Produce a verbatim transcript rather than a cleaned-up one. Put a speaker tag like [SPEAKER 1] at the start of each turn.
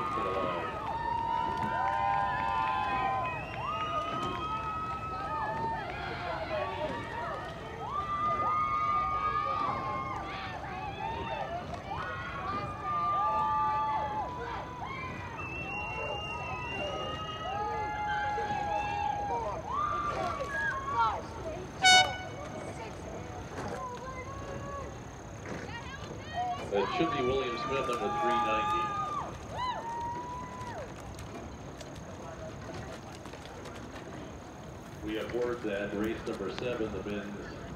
[SPEAKER 1] to the line. It should be William Smith, number three ninety. We have word that race number seven, the men's